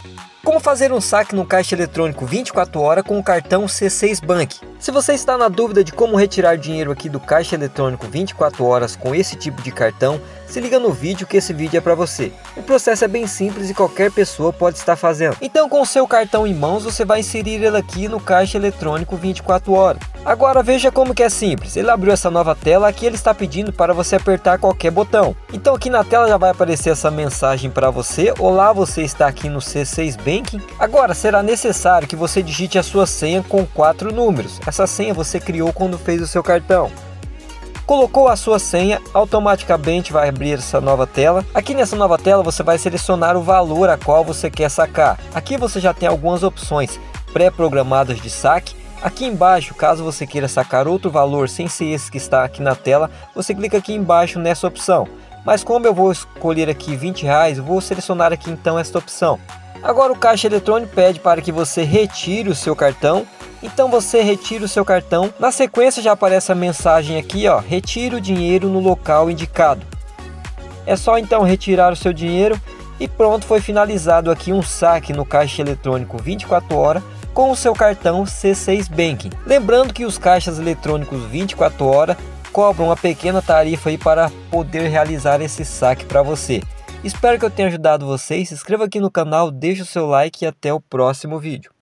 Como fazer um saque no caixa eletrônico 24 horas com o cartão C6 Bank? Se você está na dúvida de como retirar dinheiro aqui do caixa eletrônico 24 horas com esse tipo de cartão, se liga no vídeo que esse vídeo é para você. O processo é bem simples e qualquer pessoa pode estar fazendo. Então, com o seu cartão em mãos, você vai inserir ele aqui no caixa eletrônico 24 horas. Agora veja como que é simples. Ele abriu essa nova tela, aqui ele está pedindo para você apertar qualquer botão. Então aqui na tela já vai aparecer essa mensagem para você: olá, você está aqui no C6 Banking. Agora será necessário que você digite a sua senha com 4 números. Essa senha você criou quando fez o seu cartão. Colocou a sua senha, automaticamente vai abrir essa nova tela. Aqui nessa nova tela você vai selecionar o valor a qual você quer sacar. Aqui você já tem algumas opções pré-programadas de saque. Aqui embaixo, caso você queira sacar outro valor sem ser esse que está aqui na tela, você clica aqui embaixo nessa opção. Mas como eu vou escolher aqui R$20, eu vou selecionar aqui então esta opção. Agora o caixa eletrônico pede para que você retire o seu cartão. Então você retira o seu cartão. Na sequência já aparece a mensagem aqui, ó: retire o dinheiro no local indicado. É só então retirar o seu dinheiro e pronto, foi finalizado aqui um saque no caixa eletrônico 24 horas com o seu cartão C6 Banking. Lembrando que os caixas eletrônicos 24 horas cobram uma pequena tarifa aí para poder realizar esse saque para você. Espero que eu tenha ajudado vocês. Se inscreva aqui no canal, deixe o seu like e até o próximo vídeo.